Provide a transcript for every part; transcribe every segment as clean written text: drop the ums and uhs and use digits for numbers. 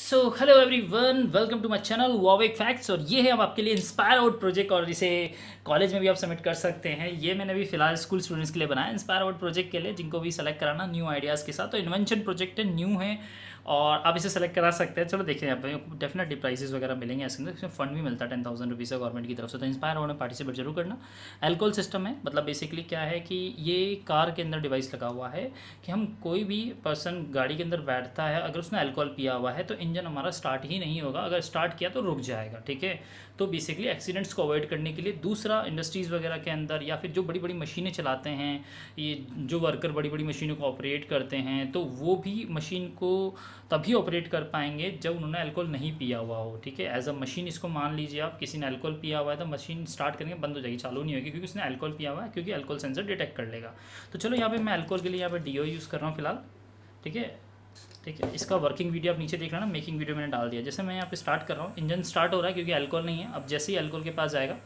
So hello everyone, welcome to my channel वॉविक facts. और ये है अब आपके लिए इंस्पायर आउट प्रोजेक्ट, और इसे कॉलेज में भी आप सबमिट कर सकते हैं। ये मैंने भी फिलहाल स्कूल स्टूडेंट्स के लिए बनाया, इंस्पायर आउट प्रोजेक्ट के लिए, जिनको भी सेलेक्ट कराना न्यू आइडियाज़ के साथ। तो इन्वेंशन प्रोजेक्ट है, न्यू है और आप इसे सेलेक्ट करा सकते हैं। चलो देखिए, यहाँ पे डेफिनेटली प्राइजेस वगैरह मिलेंगे, ऐसे इसमें फंड भी मिलता है 10,000 रुपीज़ का गवर्नमेंट की तरफ से। तो इंस्पायर आउट में पार्टिसिपेट जरूर करना। एल्कोहल सिस्टम है, मतलब बेसिकली क्या है कि ये कार के अंदर डिवाइस लगा हुआ है कि हम कोई भी पर्सन गाड़ी के अंदर बैठता है, अगर उसने अल्कोहल पिया हुआ है तो इंजन हमारा स्टार्ट ही नहीं होगा, अगर स्टार्ट किया तो रुक जाएगा। ठीक है, तो बेसिकली एक्सीडेंट्स को अवॉइड करने के लिए। दूसरा, इंडस्ट्रीज़ वगैरह के अंदर या फिर जो बड़ी बड़ी मशीनें चलाते हैं, ये जो वर्कर बड़ी बड़ी मशीनों को ऑपरेट करते हैं, तो वो भी मशीन को तभी ऑपरेट कर पाएंगे जब उन्होंने अल्कोहल नहीं पिया हुआ हो। ठीक है, एज अ मशीन इसको मान लीजिए आप, किसी ने अल्कोहल पिया हुआ है तो मशीन स्टार्ट करेंगे बंद हो जाएगी, चालू नहीं होगी, क्योंकि उसने अल्कोहल पिया हुआ है, क्योंकि अल्कोहल सेंसर डिटेक्ट कर लेगा। तो चलो यहाँ पे मैं अल्कोहल के लिए यहाँ पे डीओ यूज़ कर रहा हूँ फिलहाल। ठीक है, ठीक है, इसका वर्किंग वीडियो आप नीचे देख रहे हैं ना, मेकिंग वीडियो मैंने डाल दिया। जैसे मैं यहाँ पे स्टार्ट कर रहा हूँ, इंजन स्टार्ट हो रहा है क्योंकि अल्कोहल नहीं है। अब जैसे ही अल्कोहल के पास जाएगा,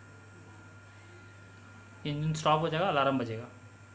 इंजन स्टॉप हो जाएगा, अलार्म बजेगा।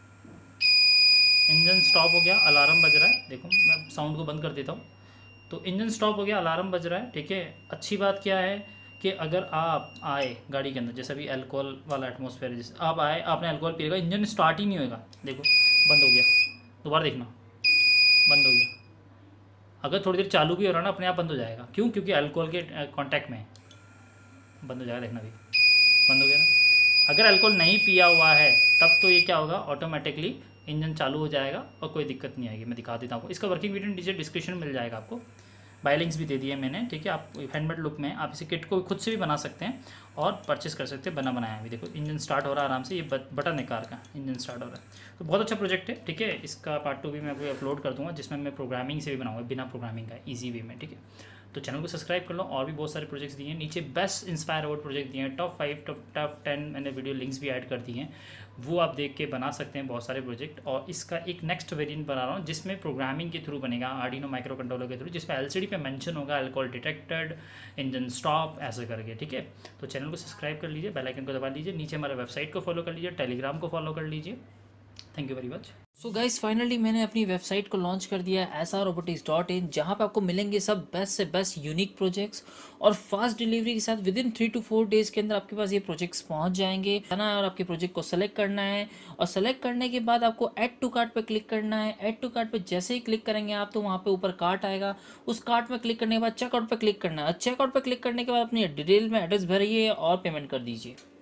इंजन स्टॉप हो गया, अलार्म बज रहा है। देखो मैं साउंड को बंद कर देता हूँ। तो इंजन स्टॉप हो गया, अलार्म बज रहा है। ठीक है, अच्छी बात क्या है कि अगर आप आए गाड़ी के अंदर, जैसे अभी अल्कोहल वाला एटमॉस्फेयर है, जैसे आप आए, आपने अल्कोहल पिएगा, इंजन स्टार्ट ही नहीं होगा। देखो बंद हो गया, दोबारा देखना, बंद हो गया। अगर थोड़ी देर चालू भी हो रहा है ना, अपने आप बंद हो जाएगा। क्यों? क्योंकि अल्कोहल के कांटेक्ट में है। बंद हो जाएगा, देखना भी बंद हो गया ना। अगर अल्कोहल नहीं पिया हुआ है तब तो ये क्या होगा, ऑटोमेटिकली इंजन चालू हो जाएगा और कोई दिक्कत नहीं आएगी। मैं दिखा देता हूँ, इसका वर्किंग वीडियो नीचे डिस्क्रिप्शन मिल जाएगा आपको, बाय लिंक्स भी दे दिए मैंने। ठीक है, आप हैंडमेड लुक में आप इसे किट को खुद से भी बना सकते हैं और परचेस कर सकते हैं, बना बनाया भी। देखो इंजन स्टार्ट हो रहा है आराम से, ये बटन है कार का, इंजन स्टार्ट हो रहा है। तो बहुत अच्छा प्रोजेक्ट है। ठीक है, इसका पार्ट 2 भी मैं आपको अपलोड कर दूँगा, जिसमें मैं प्रोग्रामिंग से भी बनाऊँगा, बिना प्रोग्रामिंग का ईजी वे में। ठीक है, तो चैनल को सब्सक्राइब कर लो। और भी बहुत सारे प्रोजेक्ट्स दिए हैं नीचे, बेस्ट इंस्पायर अवार्ड प्रोजेक्ट दिए हैं, टॉप 5 टॉप 10 मैंने वीडियो लिंक्स भी ऐड कर दिए हैं, वो आप देख के बना सकते हैं बहुत सारे प्रोजेक्ट। और इसका एक नेक्स्ट वेरिएंट बना रहा हूँ जिसमें प्रोग्रामिंग के थ्रू बनेगा, आर्डिनो माइक्रो कंट्रोलर के थ्रू, जिसमें एलसीडी पे मेंशन होगा अल्कोहल डिटेक्टेड, इंजन स्टॉप, ऐसे करके। ठीक है, तो चैनल को सब्सक्राइब कर लीजिए, बेल आइकन को दबा लीजिए, नीचे हमारे वेबसाइट को फॉलो कर लीजिए, टेलीग्राम को फॉलो कर लीजिए। Thank you very much. So guys, finally मैंने अपनी वेबसाइट को लॉन्च कर दिया है srrobotics.in, जहाँ पे आपको मिलेंगे सब बेस्ट से बेस्ट यूनिक प्रोजेक्ट्स और फास्ट डिलीवरी के साथ। विद इन 3 to 4 डेज़ के अंदर आपके पास ये प्रोजेक्ट्स पहुँच जाएंगे। आना है और आपके प्रोजेक्ट को सेलेक्ट करना है, और सेलेक्ट करने के बाद आपको ऐड टू कार्ट पे क्लिक करना है। ऐड टू कार्ट पे जैसे ही क्लिक करेंगे आप, तो वहाँ पे ऊपर कार्ट आएगा, उस कार्ट में क्लिक करने के बाद चेकआउट पे क्लिक करना है। चेकआउट पे क्लिक करने के बाद अपनी डिटेल में एड्रेस भरिए और पेमेंट कर दीजिए।